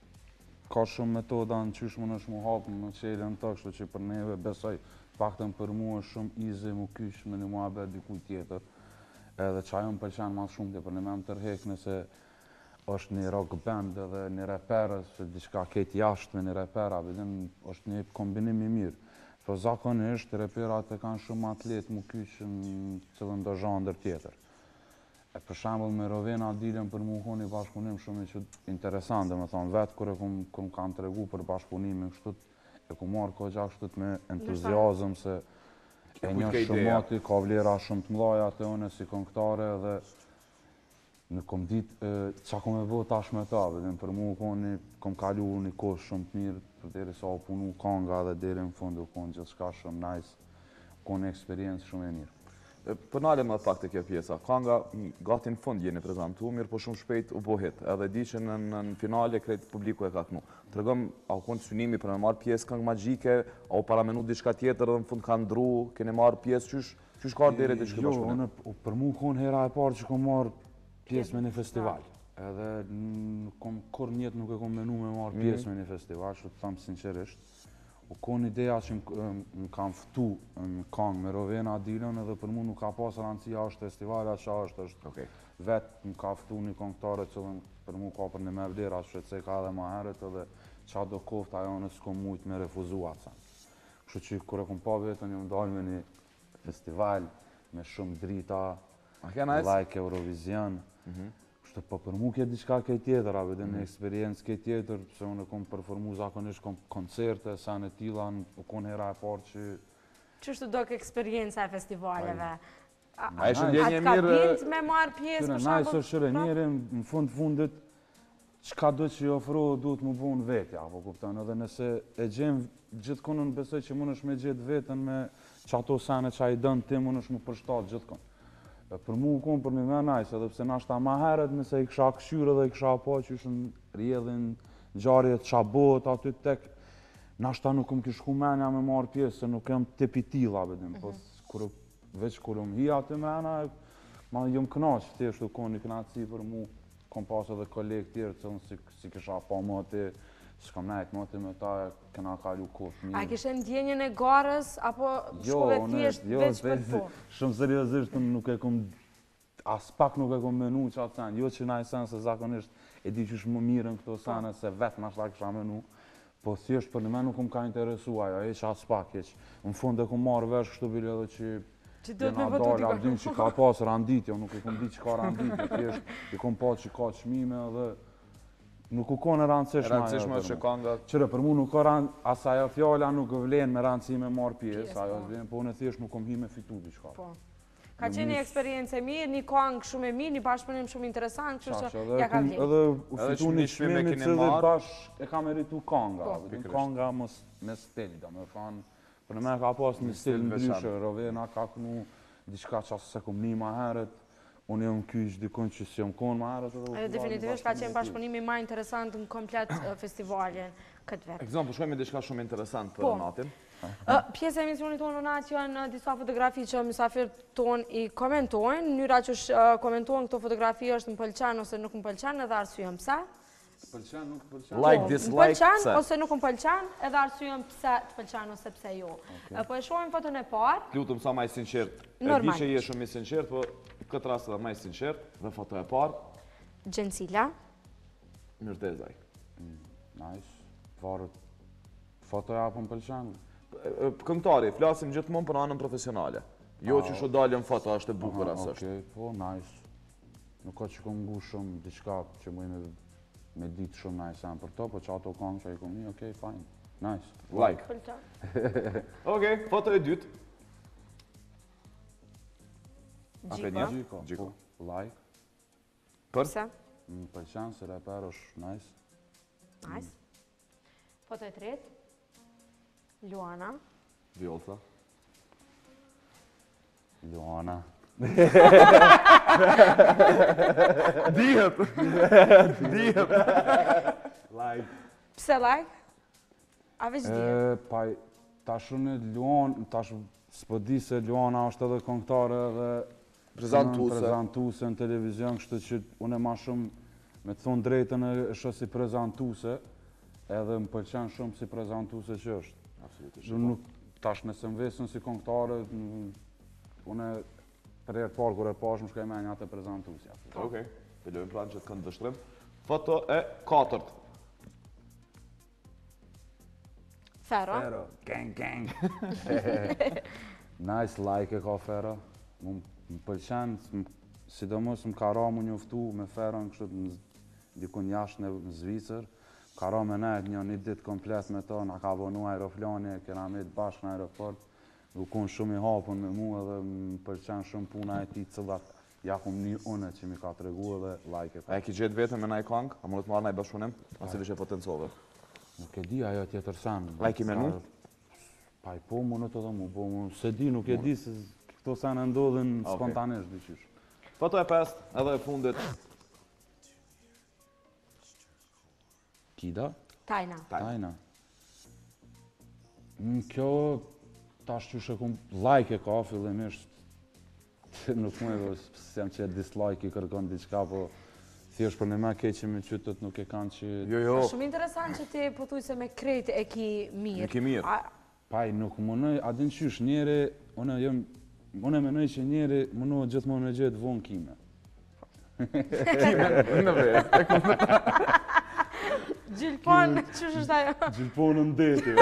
ka shumë metoda në qysh më nëshë mu hapë në qelën të kështu që për neve besoj, faktën për mu është shumë easy mu kysh me një mua bet dikuj tjetër, edhe qaja më përqenë ma shumë të për në me më tërhek nëse është një rock band edhe një reper, se diçka ketë jashtë me një reper, abedin është një kombinim i mirë. Po zakonisht, reperat e kanë shumë atlet mu kyshë në cilën do zhandër tjetër. E për shembull me Rovina Dillon për mu honi bashkëpunim shumë i interesant, dhe me thonë vetë kër e këm kanë të regu për bashkëpunimin kështut, e ku marrë ko gjak kështut me entuziazm se e një shumë mati, ka vlera shumë të mlaja të une si këngëtare dhe në kom ditë qa kom e vë tash me ta, dhe për mu honi kom kalu një kohë shumë të mirë, për deri sa o punu kanga dhe deri në fundu konë gjithë shka shumë nice, konë eksperiencë shumë e mirë. Për nalem edhe pak të kjo pjesa, kanga gati në fund jeni prezentu, mirë po shumë shpejt u bohit, edhe di që në finale krejt publiku e ka kënu. Të regëm, a u konë synimi për me marrë pjesë këngë magjike, a u paramenu diçka tjetër dhe në fund ka ndru, kene marrë pjesë qysh? Që shka deri të shkë Jo, bashkëpunim? unë për mu konë hera e parë që kom marrë pjesë me një festival. Edhe kom kur njetë nuk e kom menu me marrë pjesë me një festival, që të thamë sinqerisht. U konë ideja që më kam ftu në kangë me Rovena Adilën edhe për mu nuk ka pas rëndësia është festivalet që është, është vetë më ka ftu një këngëtare që për mu ka për një me vlera që se ka edhe ma herët edhe qa do kofta ajo në s'kom mujtë me refuzua të sanë. Kështu që kër e kom pa vetën jë më dalë me një festival me shumë drita, like Eurovision. Kështu po për mu ke diçka ke tjetër, a vedem një eksperiencë ke tjetër, se unë kom performu zakonisht kom koncerte, sa në tila, u konë hera e parë që... Qështu do kë eksperienca e festivaleve? A ishë ndjenje mirë... A të ka bindë me marë pjesë për shabë? Najë së shërë njëri, në fund fundit, qka do që i ofrohë duhet më bunë vetja, po kuptan, edhe nëse e gjemë gjithë konën besoj që mund është me gjithë vetën me që ato sene që a i dënë ti mund është më përshtatë gjithë konë. Për mu konë për një me najsë, edhe pse nashta ma heret nëse i kësha këshyrë dhe i kësha po që ishën rjedhin gjarjet qa bot aty tek, nashta nuk më kishku menja me marë pjesë, se nuk jam tipi tila, bedim, po veç kur më hi aty mrena, ma jëm knaqë, thjeshtu konë një knaqësi për mu, kom pas edhe kolegë tjerë, që unë si kisha pa më aty, s'kam nejtë më aty me ta, këna kalu kohë mirë. A kishe ndjenjën e garës, apo shkove thjesht veç për po? Shumë seriosisht nuk e kom, as pak nuk e kom menu që atë sen, jo që na i sen se zakonisht e di që shmë mirën këto sene, se vetë nashta kisha menu, po thjesht për në me nuk kom ka interesua, jo, e që as pak, e që në fund e kom marrë vesh kështu bile edhe që jena dalë, a dim që ka pas randit, jo nuk e kom di që ka randit, e thjesht i kom pa që ka qmime edhe nuk u konë rëndësishme ajo. Rëndësishme që ka nga... Qëre, për mu nuk ka rëndësishme, as ajo fjalla nuk vlen me rëndësi me marë pjesë, ajo vlen, po unë thjesht nuk kom hi me fitu diçka. Po. Ka qenë një eksperiencë e mirë, një kongë shumë e mirë, një bashkëpunim shumë interesant, që që ja ka vlenë. Edhe u fitu një shmimi që dhe bashkë e ka meritu konga. Konga me stil, da me fanë, për në me ka pas një stil ndryshë, Rovena ka kënu diçka që asë se kom një ma heret, unë jam kysh dikon që si jam konë ma herët edhe... Definitivisht ka qenë bashkëpunimi ma interesant në komplet festivalin këtë vetë. Ekzemplu, shkojmë diçka shumë interesant për Onatin. Pjesë e emisionit tonë Onat janë disa fotografi që mysafirët tonë i komentojnë. Njëra që komentojnë këto fotografi është më pëlqen ose nuk më pëlqen edhe arsyën pse. Pëlqen, nuk pëlqen. Like, dislike, pse. Pëlqen ose nuk më pëlqen edhe arsyën pse të pëlqen ose pse jo. Po e shohim foton e parë. Lutëm sa maj sinqert. E di që je shumë i sinqert, po këtë rast edhe maj sinqert. Dhe foto e parë. Gjensila. Myrtezaj. Nice. Varët. Fotoja po më pëlqen. Këngëtari, flasim gjithmonë për anën profesionale. Jo që shu dalën foto, është e bukur asë është. Okej, po, nice. Nuk ka që kom ngu shumë diçka që mu me me ditë shumë nice për to, po që ato kongë që i kom një, okej, fine. Nice. Like. Okej, foto e dytë. Gjiko. Gjiko. Gjiko. Like. Për? Pse? Më pëlqen se reper është nice. Nice. Foto e tretë. Luana. Vjolsa. Luana. Dihet! Dihet! Like. Pse like? A veç dihet? Paj, tash unë Luana, tash s'po di se Luana është edhe këngëtare edhe Prezantuse. Prezantuse në televizion, kështu që unë e ma shumë, me të thonë drejtën e është si prezantuse, edhe më pëlqen shumë si prezantuse që është. Nuk, tash nëse më vesën si këngëtare, unë për herë parë kur e pash më shkoj me një atë prezantusja. Okej, pëllojmë pranë që të këndë dështrim. Foto e katërt. Fero. Fero, gang, gang. Nice like e ka Fero. Më pëlqen, sidomos më ka ra mu njoftu me Feron, kështu dikun jashtë në Zvicër. Ka ra me nejt një një ditë komplet me to, nga ka vonu aeroflani, kena me të bashkë në aeroport. U konë shumë i hapun me mu edhe më pëlqen shumë puna e ti cilat ja kum një une që mi ka të regu edhe like e ka. A e ki gjetë vetën me naj kongë? A mundet marrë naj bashkëpunim? Ose vishe potencove? Nuk e di ajo tjetër sen. Like i menu? Pa i po mundet edhe mu, po mu se di, nuk e di se këto sen e ndodhin spontanisht diqysh. Foto e pestë, edhe e fundit. Kida? Tajna. Tajna. Kjo, tash që shë kum like e ka, fillimisht nuk më e sem që dislike i kërkon diçka, po thjesht për në me keqe me qytet nuk e kanë që... Jo, jo. Shumë interesant që ti po thuj se me krejt e ki mirë. E ki mirë. Paj, nuk mënoj, adin qysh njeri, unë jem, unë menoj që njeri mënoj gjithmonë me gjithë vonë kime. Kime, në vetë, e kom të... Gjilpon, qysh është ajo? Gjilponë në deti.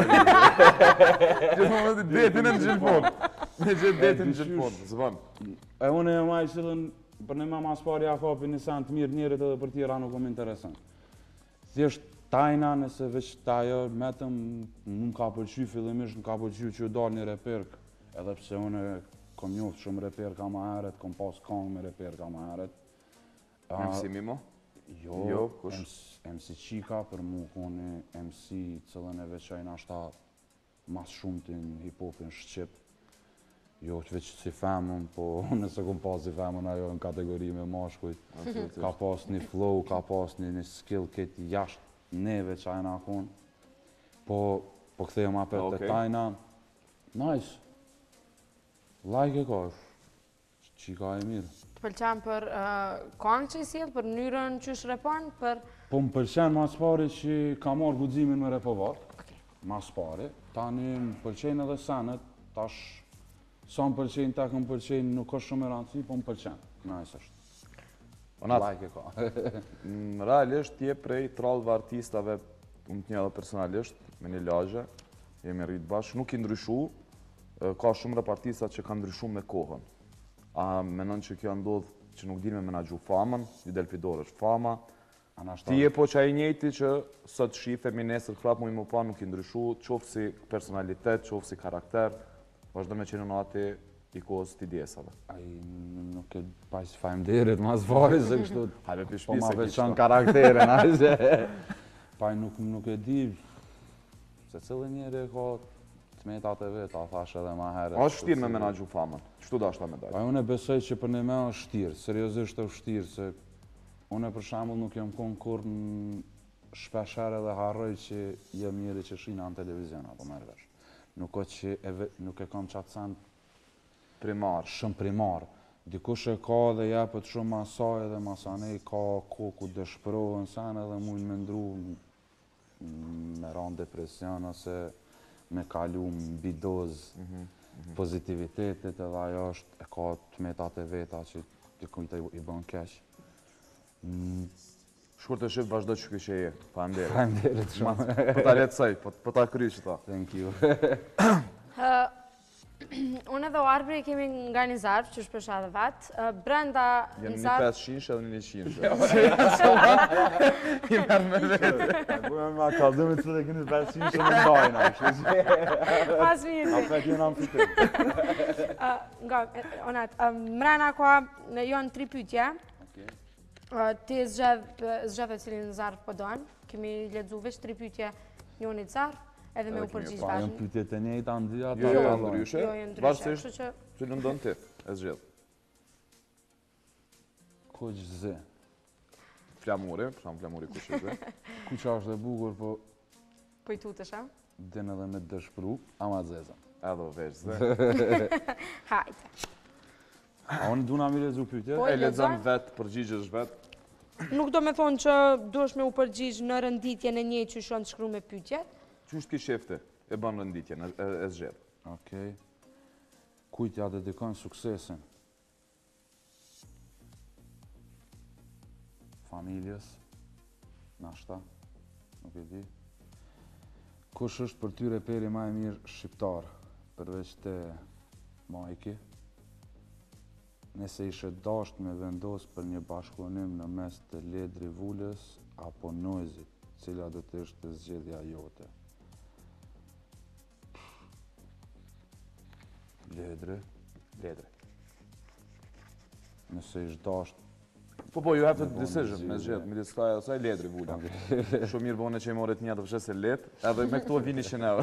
Gjithmonë në detin e në gjilpon. Me gjithë detin në gjilpon, zvan. E unë e maj qëllën, për në ma mas pari a kapi një sen të mirë njerët edhe për tjera nuk më interesant. Thjesht tajna nëse veç tajo, metëm, më ka pëlqy fillimisht, më ka pëlqy që u dalë një reperk, edhe pse unë kom njoftë shumë reperk ka ma heret, kom pas kong me reperk ka ma heret. M C Mimo? Jo, Jo, kush? M C Qika për mu koni M C cëllën e veçajnë ashta mas shumë të në hip-hopin shqip. Jo, që veç si femën, po nëse kom pas si femën ajo në kategori me mashkujt. Ka pas një flow, ka pas një, një skill këtë jashtë neve që ajna akon. Po, po këthejmë apet Okay. të tajna. Nice. Like e ka, qika e mirë. Të pëlqen për uh, kong që i sjell, për mënyrën qysh repon, për... Po më pëlqen mas pari që ka marrë guximin me repovat. Okay. Mas pari. Tani më pëlqen edhe senet, tash sa më pëlqen, tek më pëlqen, nuk është shumë e rëndësi, po më pëlqen. Nice është. Onat, Like e ka. m, realisht je prej trallëve artistave, unë të një edhe personalisht, me një lagje, jemi rritë bashkë, nuk i ndryshu, e, ka shumë rap artista që kanë ndryshu me kohën. A menon që kjo ndodhë që nuk din me menagju famën, një del pidor është fama, ti je po që a i njëti që sot shife, minesër, krap mu i më pa nuk i ndryshu, qofë si personalitet, qofë si karakter, vazhdo me qenë në ati i kohës t'i djesave. Ai nuk e paq faleminderit mas pari se kështu. Hajde pi Po shtëpi ma se veçan kishta. karakterin, ajse. Paj nuk, nuk e di, se cilë njeri ka të metat e vetë, a thash edhe ma herët. A është shtirë me menagju famën, qështu da është ta me dajtë? Paj unë e besoj që për në me është shtirë, seriozisht është shtirë, se unë për shembull nuk jam kon kur në shpesher edhe harroj që jem njeri që shina në televizion, apo merr vesh. Nuk o që e, ve, nuk e kam qatë sen Primar. shumë primar. Dikush e ka dhe jepet shumë masaj edhe masanej ka koku dëshpërohen sen edhe mujnë me ndru me ranë depresion ose me kalu mbi dozë pozitivitetit edhe ajo është e ka të metat e veta që dikujt i bën keq. Mm, Shkur të shqip vazhdo që kështë e je, pa ndere. Faleminderit shumë. Po ta letësaj, po, po ta kry që ta. Thank you. Uh, unë edhe o arbri e kemi nga një zarf, që shpesha dhe vetë. Uh, brenda Jem në një zarf... pesë shinshë edhe një shinshë. I merë me vetë. Bujë me kalzëmi të dhe këni pesë shinshë në ndajna. Pas mirë. A pet jena më fitim. Nga, Onat, uh, mrena ka në jonë tri pytje. Uh, ti zgjedhe cilin në zarf po donë. Kemi ledzu veç tri pytje njoni të zarf, edhe me u përgjish Pa, jam bashkë. pytjet e njëjta në dy Jo, jo, ata. ndryshe. Jo, jo, ndryshe. Varsisht Kështu që që në ndonë ti, e zgjedh. Kuq zë. Flamuri, për shumë flamuri kush e zë. Kuqa është e bukur, po po i tutesh, a? din edhe me të dëshpru, ama zeza. Edhe o veç zë. Hajde. A unë duna mi lezu pytjet? Po, E i lexon lexoj. vetë, përgjigjesh vetë. Nuk do me thonë që duesh me u përgjigj në rënditje në një që shonë të shkru me pytjet. Qështë ki shefte e bën rënditjen, e, e zgjedh. Okej. Kujt ja dedikon suksesin? Familjes? Nashta? Nuk e di. Kush është për ty reperi ma e mirë shqiptar, përveç te Majki? Nëse ishe dasht me vendos për një bashkëpunim në mes të Ledri Vulës apo Noizit, cila do të ishte zgjedhja jote? Ledri. Ledre. Nëse ish dasht... Po po, you have the Me bon decision, me zgjedhje. zgjedh, me diska e asaj ledri vula. Shumë mirë bone që i moret një të fshes e let, edhe me këtu e vini që ne.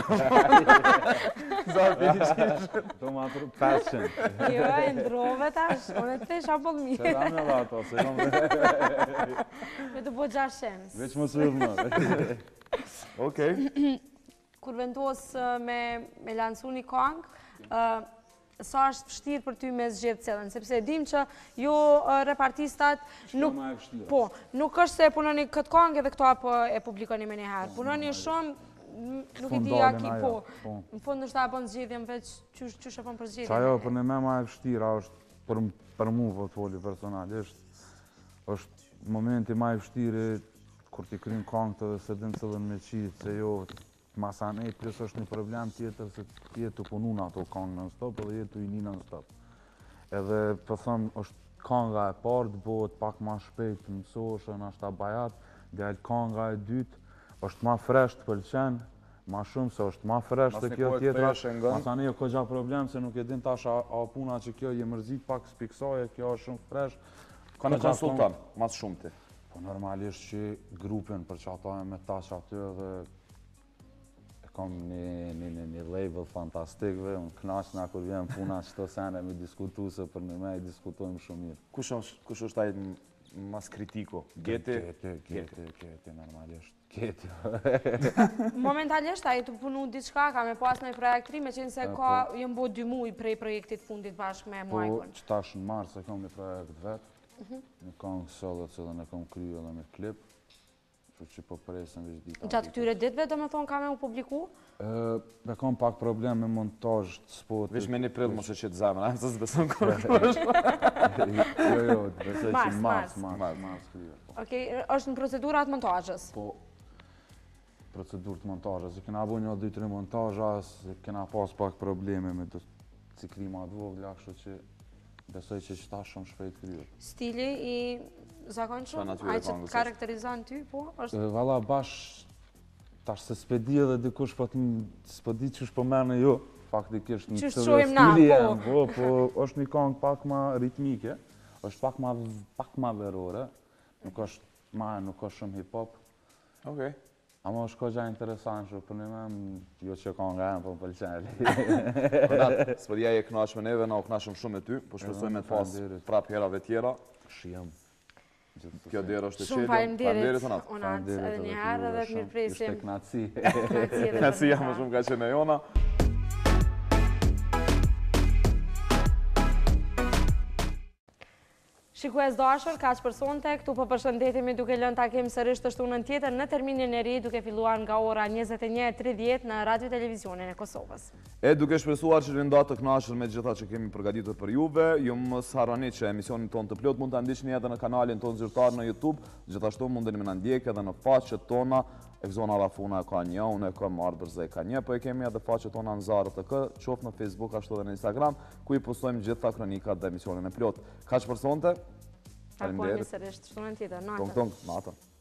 Zapi i qishë. Do ma tërë passion. Jo, e ndrove tash, unë të tesh apo Se mirë. da me dhe ato, se kam... Me të bo gjash shems. Veç më sërë më. Okej. Kur vendos uh, me, me lansu një kong, uh, sa është vështirë për ty me zgjedhë cilën, sepse dim që jo repartistat nuk po, nuk është se punoni këtë kongë edhe këto apo e publikoni me njëherë. Punoni shumë, nuk i di aki, po, në fund është ta bon zgjedhjem veç që shë pon për zgjedhjem. Qa jo, për në me ma e vështira është për mu po të foli personalisht, është momenti ma e vështiri kur t'i krym kongë të dhe se din cëllën me qitë, se jo masanej, plus është një problem tjetër se jetu punu në ato kongë non-stop edhe jetu i një non-stop. Edhe përthëm është konga e parë, të bëhet pak ma shpejt të mësoshën, është ta bajat, djallë konga e dytë, është ma fresh të pëlqen, ma shumë se është ma fresh të kjo tjetëra. Masanej o këgja problem se nuk e din tash a puna që kjo je mërzit pak spiksoje, kjo është shumë fresh. Ka në konsultan, mas shumë ti? Po normalisht që grupin për që ato e me tash aty edhe kam një label fantastik, unë knaqna kur vjen puna qëto sene me diskutu se për në me i diskutojmë shumë mirë. Kush është taj mas kritiko? Geti? Geti, geti, geti, normalisht. Geti. Momentalisht, a i të punu diçka, ka me pas në i projektri, me qenë se ka jënë bo dy muj prej projektit fundit bashkë me Majkon. Po, që tash në marë se kam një projekt vetë, një kongë solo cilën e kam kryu edhe me klip, që po presën veç dita. Gjatë këtyre ditve, do me thonë, ka me u publiku? Me kam pak problem me montaj të spotit. Vesh me një prill mos e qëtë zemën, a nësë së besën kërë Jo, jo, të besoj që Mars, mars, mars, mars kryo. Okej, është në procedurat montajës? Po, procedur të montajës. I kena bu një dy tre montajës, kena pas pak probleme me të ciklima të vogla, kështu që besoj që qëta shumë shpejt kryo. Stili i zakonshëm, ai që të karakterizon ty, po? Valla bash, tash se s'pedi edhe dikush po të s'pedi qësh po mene jo, faktikisht në Qësh shojmë na, po? Po, është një kong pak ma ritmike, është pak ma, pak ma verore, nuk është ma, nuk është shumë hip-hop. Okej. Ama është ko gja interesant që për një me, jo që konga e më po më pëlqenli. Onat, s'pëdja e knash me neve, na u knashëm shumë me ty, po shpresoj me të pas prap herave tjera. Shijem. Kjo derë është e Shumë qelit. falemderit, Onat, edhe një herë edhe të mirë presim. Ishte knatësi. Knatësia më shumë ka qenë e jona. Shikues dashur, kaq për sonte, këtu po përshëndetemi duke lënë takim sërish të shtunën tjetër në terminin e ri duke filluar nga ora njëzet e një e tridhjetë në Radio Televizionin e Kosovës. E duke shpresuar që rinda të knashër me gjitha që kemi përgatitur për juve, ju më harroni që emisionin ton të plot mund të ndiqni edhe në kanalin ton zyrtar në YouTube, gjithashtu mundeni me na ndjek edhe në faqet tona. Ekzona Rafuna ka një, unë e kam Arbërze ka një, po e kemi edhe faqet tona nZa R T K, qoftë në Facebook ashtu edhe në Instagram, ku i postojmë gjitha kronikat dhe emisionin e plot. Kaq për sonte. Takohemi sërish të shtunën tjetër, natën. Tong tong, natën.